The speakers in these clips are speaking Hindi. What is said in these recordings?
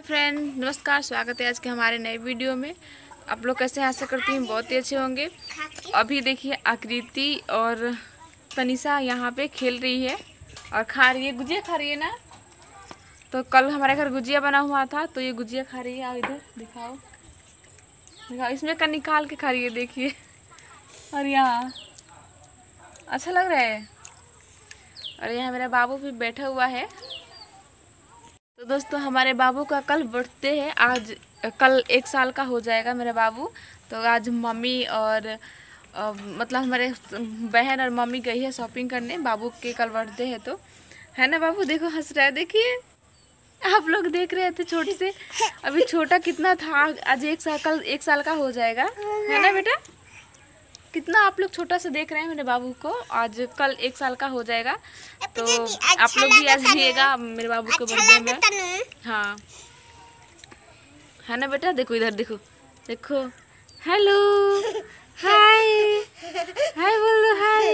फ्रेंड नमस्कार, स्वागत है आज के हमारे नए वीडियो में। आप लोग कैसे हैं? आशा करती हूँ बहुत ही अच्छे होंगे। अभी देखिए आकृति और तनिषा यहाँ पे खेल रही है और खा रही है, गुजिया खा रही है ना। तो कल हमारे घर गुजिया बना हुआ था तो ये गुजिया खा रही है। और इधर दिखाओ दिखाओ, इसमें का निकाल के खा रही है, देखिए। और यहाँ अच्छा लग रहा है। और यहाँ मेरा बाबू भी बैठा हुआ है। तो दोस्तों हमारे बाबू का कल बर्थडे है। आज कल 1 साल का हो जाएगा मेरा बाबू। तो आज मम्मी और मतलब हमारे बहन और मम्मी गई है शॉपिंग करने। बाबू के कल बर्थडे है तो है ना। बाबू देखो हंस रहा है, देखिए। आप लोग देख रहे थे छोटी से, अभी छोटा कितना था, आज 1 साल, कल 1 साल का हो जाएगा, है ना बेटा। कितना आप लोग छोटा सा देख रहे हैं मेरे बाबू को। आज कल 1 साल का हो जाएगा। तो आप लोग भी आज आइएगा मेरे बाबू के बर्थडे में। हाँ है ना बेटा। देखो इधर देखो, देखो। हेलो, हाय हाय बोल दो, हाय।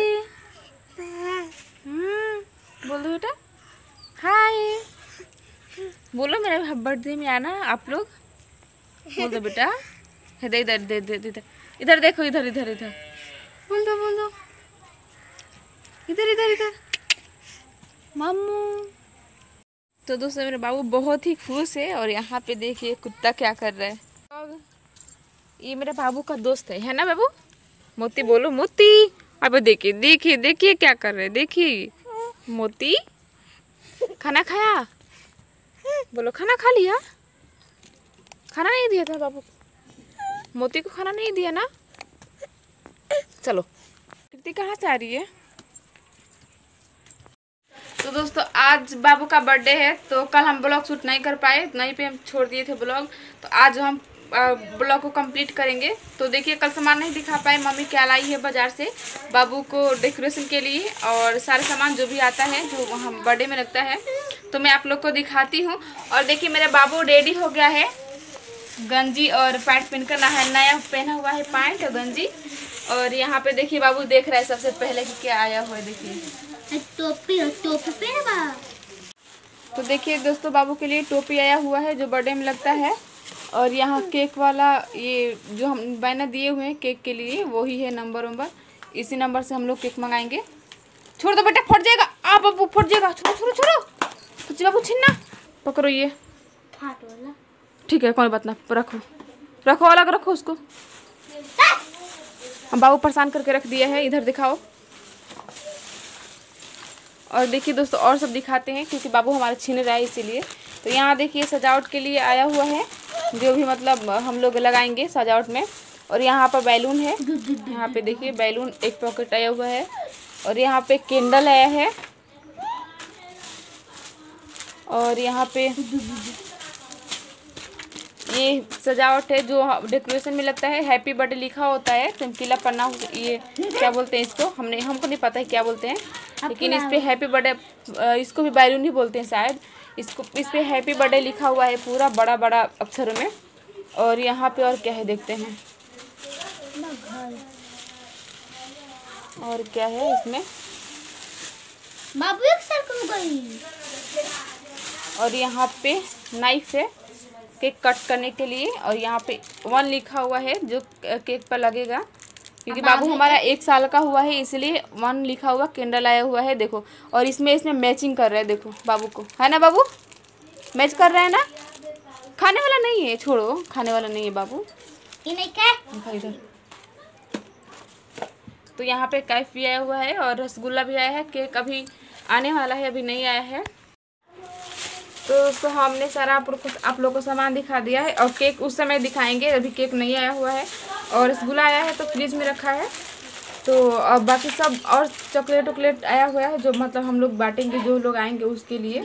बोल दो बेटा, हाय बोलो। मेरे बर्थडे में आना आप लोग, बोल दो बेटा। इधर इधर इधर इधर इधर देखो, इधर इधर इधर बोल दो, बोल दो। इधर इधर इधर मामू। तो दोस्तों मेरे बाबू बहुत ही खुश है। और यहाँ पे देखिए कुत्ता क्या कर रहा है। ये मेरे बाबू का दोस्त है ना बाबू। मोती बोलो, मोती। अब देखिए देखिए देखिए क्या कर रहे हैं, देखिए। मोती खाना खाया, बोलो खाना खा लिया। खाना नहीं दिया था बाबू, मोती को खाना नहीं दिया ना। चलो कृति कहाँ से आ रही है। तो दोस्तों आज बाबू का बर्थडे है तो कल हम ब्लॉग शूट नहीं कर पाए, नहीं पे हम छोड़ दिए थे ब्लॉग। तो आज हम ब्लॉग को कंप्लीट करेंगे। तो देखिए कल सामान नहीं दिखा पाए, मम्मी क्या लाई है बाजार से बाबू को डेकोरेशन के लिए। और सारे सामान जो भी आता है जो हम बर्थडे में लगता है तो मैं आप लोग को दिखाती हूँ। और देखिए मेरा बाबू रेडी हो गया है, गंजी और पैंट पहनकर नया पहना हुआ है, पैंट और गंजी। और यहाँ पे देखिए बाबू देख रहा है सबसे पहले कि क्या आया हुआ है, देखिए टोपी पहना। तो देखिए दोस्तों बाबू के लिए टोपी आया हुआ है जो बर्थडे में लगता है। और यहाँ केक वाला ये जो हम बैनर दिए हुए हैं केक के लिए वही है नंबर। इसी नंबर से हम लोग केक मंगाएंगे। छोड़ दो बेटा, फट जाएगा। आप बाबू फट जाएगा, छोड़ो छोड़ो छोड़ो। कुछ बाबू छीनना, पकड़ो ये। ठीक है कोई बात ना, रखो रखो, अलग रखो उसको। हम बाबू परेशान करके रख दिया है। इधर दिखाओ। और देखिए दोस्तों और सब दिखाते हैं क्योंकि बाबू हमारे छीन रहा है इसीलिए। तो यहाँ देखिए सजावट के लिए आया हुआ है जो भी मतलब हम लोग लगाएंगे सजावट में। और यहाँ पर बैलून है, यहाँ पे देखिए बैलून एक पॉकेट आया हुआ है। और यहाँ पे कैंडल आया है। और यहाँ पे ये सजावट है जो डेकोरेशन में लगता है। हैप्पी बर्थडे लिखा होता है, चमकीला पन्ना, ये क्या बोलते हैं इसको, हमको नहीं पता है क्या बोलते हैं, लेकिन इस पे हैप्पी बर्थडे, इसको भी बैलून ही बोलते हैं शायद। इसको इस पे हैप्पी बर्थडे लिखा हुआ है पूरा बड़ा बड़ा अक्षरों में। और यहाँ पे और क्या है देखते हैं, और क्या है इसमें। बाबू एक साल हो गई। और यहाँ पे नाइफ है केक कट करने के लिए। और यहाँ पे 1 लिखा हुआ है जो केक पर लगेगा क्योंकि बाबू हमारा 1 साल का हुआ है इसलिए 1 लिखा हुआ। कैंडल आया हुआ है देखो। और इसमें मैचिंग कर रहा है, देखो बाबू को, है ना बाबू, मैच कर रहा है ना। खाने वाला नहीं है, छोड़ो, खाने वाला नहीं है बाबू। ये नहीं क्या इधर तो यहाँ पे कैफ भी आया हुआ है और रसगुल्ला भी आया है। केक अभी आने वाला है, अभी नहीं आया है। तो हमने सारा आप लोगों को सामान दिखा दिया है। और केक उस समय दिखाएंगे, अभी केक नहीं आया हुआ है। और रसगुल्ला आया है तो फ्रिज में रखा है। तो अब बाकी सब और चॉकलेट वॉकलेट आया हुआ है जो मतलब हम लोग बांटेंगे जो लोग आएंगे उसके लिए।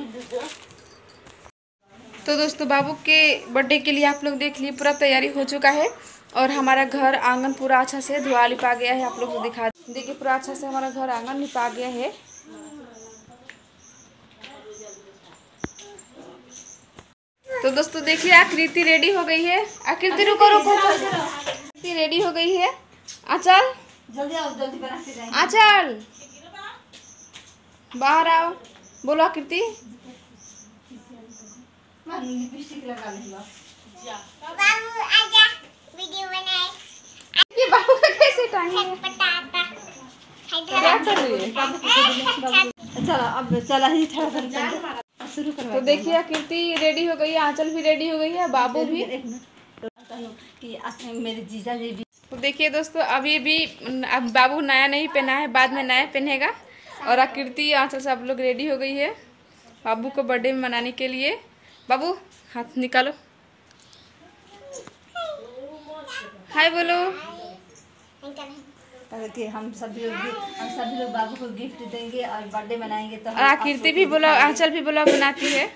तो दोस्तों बाबू के बर्थडे के लिए आप लोग देख लिए पूरा तैयारी हो चुका है। और हमारा घर आंगन पूरा अच्छा से धुआ लिपा गया है। आप लोग को दिखा देखिए पूरा अच्छा से हमारा घर आंगन लिपा गया है। तो दोस्तों देखिए आकृति रेडी हो गई है। आकृति रुको रुको, आकृति रेडी हो गई है। आंचल जल्दी आओ, जल्दी बना के जाएंगे। आंचल बाहर आओ, बोलो आकृति। लिपस्टिक लगा लेगा। बाबू आजा वीडियो बनाए। ये बाबू का कैसे टाइम है? क्या कर रही है? चला अब चला ही शुरू करो। तो देखिए आकृति रेडी हो गई है, आंचल भी रेडी हो गई है, बाबू भी। कि मेरे जीजा जी भी। तो देखिए दोस्तों अभी भी अब बाबू नया नहीं पहना है, बाद में नया पहनेगा। और आकृति आंचल सब लोग रेडी हो गई है बाबू को बर्थडे में मनाने के लिए। बाबू हाथ निकालो, हाय बोलो। कि हम सभी लोग बाबू को गिफ्ट देंगे और बर्थडे मनाएंगे। तो और आकृति भी बोला, आंचल भी बोला बनाती है।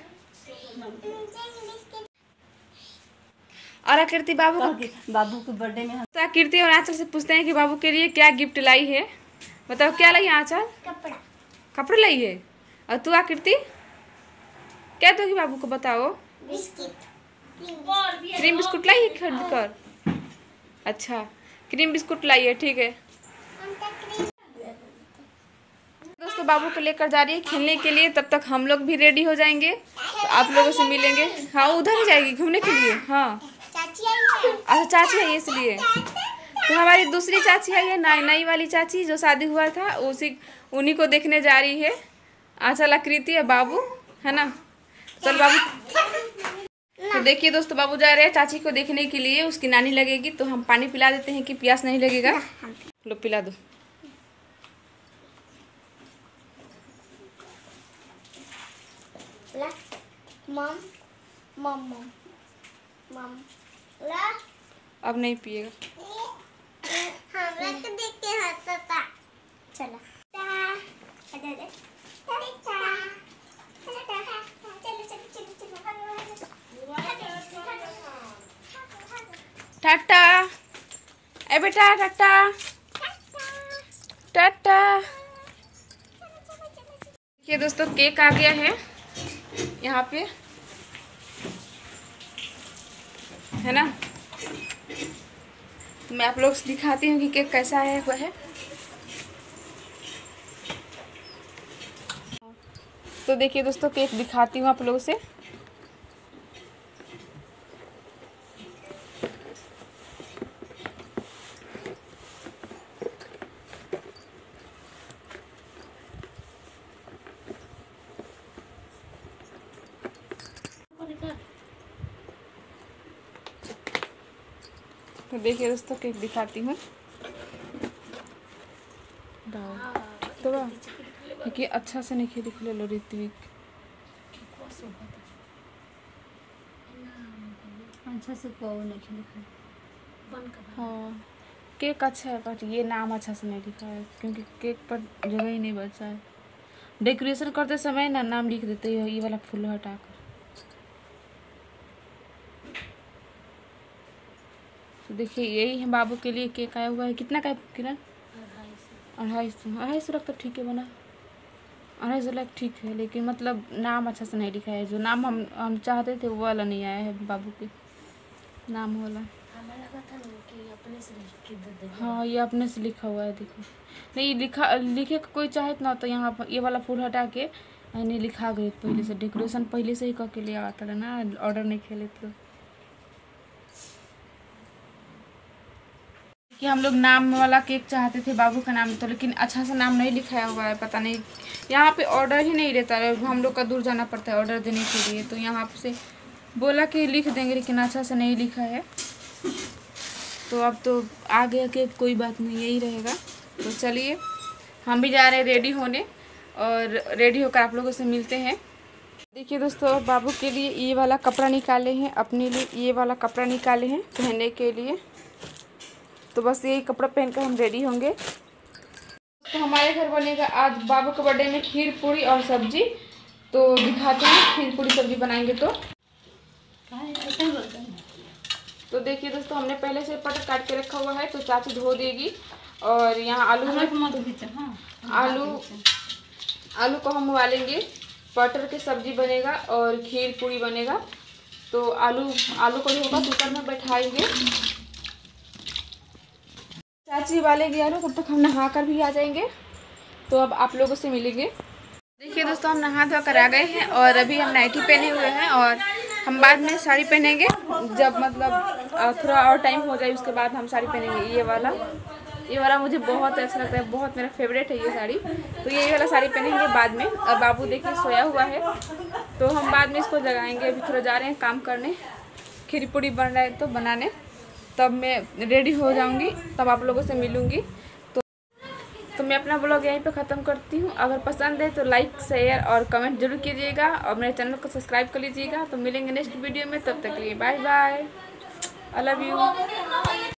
और आकृति बाबू को बर्थडे में तो आकृति और आंचल से पूछते हैं कि बाबू के लिए क्या गिफ्ट लाई है। बताओ क्या लाई है आंचल? कपड़ा लाई है। और तू आकृति क्या दोगी बाबू को? बताओ। क्रीम बिस्कुट लाई है खरीद कर? अच्छा क्रीम बिस्कुट लाई है, ठीक है। दोस्तों बाबू को लेकर जा रही है खेलने के लिए, तब तक हम लोग भी रेडी हो जाएंगे तो आप लोगों से मिलेंगे। हाँ उधर ही जाएगी घूमने के लिए। हाँ अच्छा चाची है इसलिए। तो हमारी दूसरी चाची आई है, नई वाली चाची जो शादी हुआ था, उन्हीं को देखने जा रही है। आंचल आकृति है बाबू है ना। चल बाबू। तो देखिए दोस्तों बाबू जा रहे हैं चाची को देखने के लिए, उसकी नानी लगेगी तो हम पानी पिला देते हैं कि प्यास नहीं लगेगा। लो पिला दो। मम मम मम ला अब नहीं पिएगा। हमरा को देख के हंसता। चला टाटा ए बेटा टाटा टाटा। देखिए दोस्तों केक आ गया है यहाँ पे है ना। मैं आप लोग से दिखाती हूँ कि केक कैसा आया हुआ है। तो देखिए दोस्तों केक दिखाती हूँ आप लोगों से। तो देखिए दोस्तों केक दिखाती हूँ। तो देखिए अच्छा से नहीं दिख ले लो ऋत्विक। अच्छा से हाँ केक अच्छा है पर ये नाम अच्छा से नहीं लिखा है क्योंकि केक पर जगह ही नहीं बचा है। डेकोरेशन करते समय ना नाम लिख देते हैं ये वाला फूल हटाकर। तो देखिए यही है बाबू के लिए केक आया हुआ है। कितना का है किरण? 250 रख तो ठीक है बना। 250 लाख ठीक है, लेकिन मतलब नाम अच्छा से नहीं लिखा है। जो नाम हम चाहते थे वो वाला नहीं आया है बाबू के नाम वाला। हमें लगा था कि अपने से लिख के दे दे। हाँ ये अपने से लिखा हुआ है देखो। नहीं लिखे कोई चाहे ना तो यहाँ पर ये वाला फूल हटा के नहीं लिखा गए पहले से। डेकोरेशन पहले से ही करके ले आता है ना, ऑर्डर नहीं खेले तो। कि हम लोग नाम वाला केक चाहते थे बाबू का नाम तो, लेकिन अच्छा सा नाम नहीं लिखाया हुआ है। पता नहीं यहाँ पे ऑर्डर ही नहीं रहता है, हम लोग का दूर जाना पड़ता है ऑर्डर देने के लिए। तो यहाँ से बोला कि लिख देंगे लेकिन अच्छा से नहीं लिखा है। तो अब तो आ गया केक, कोई बात नहीं यही रहेगा। तो चलिए हम भी जा रहे हैं रेडी होने और रेडी होकर आप लोगों से मिलते हैं। देखिए दोस्तों बाबू के लिए ये वाला कपड़ा निकाले हैं, अपने लिए ये वाला कपड़ा निकाले हैं पहनने के लिए। तो बस यही कपड़ा पहनकर हम रेडी होंगे। तो हमारे घर बनेगा आज बाबू के बर्थडे में खीर पूरी और सब्जी। तो दिखाते हैं खीर पूरी सब्जी बनाएंगे तो देखिए दोस्तों हमने पहले से पटर काट के रखा हुआ है तो चाची धो देगी। और यहाँ आलू आलू को हम उबालेंगे, पटर की सब्जी बनेगा और खीर पूरी बनेगा। तो आलू को धोकर कुकर में बैठाएंगे। चाची उबालेगी आलू, तब तक हम नहा कर भी आ जाएंगे। तो अब आप लोगों से मिलेंगे। देखिए दोस्तों हम नहा धो कर आ गए हैं और अभी हम नाइटी पहने हुए हैं और हम बाद में साड़ी पहनेंगे, जब मतलब थोड़ा और टाइम हो जाए उसके बाद हम साड़ी पहनेंगे। ये वाला मुझे बहुत अच्छा लगता है, बहुत मेरा फेवरेट है ये साड़ी। तो ये वाला साड़ी पहनेंगे बाद में। और बाबू देखिए सोया हुआ है, तो हम बाद में इसको जगाएंगे। अभी थोड़ा जा रहे हैं काम करने, खीर पूड़ी बन रहा है तो बनाने, तब मैं रेडी हो जाऊंगी, तब आप लोगों से मिलूंगी। तो मैं अपना ब्लॉग यहीं पे ख़त्म करती हूँ। अगर पसंद है तो लाइक शेयर और कमेंट जरूर कीजिएगा, और मेरे चैनल को सब्सक्राइब कर लीजिएगा। तो मिलेंगे नेक्स्ट वीडियो में, तब तक के लिए bye bye, I love you.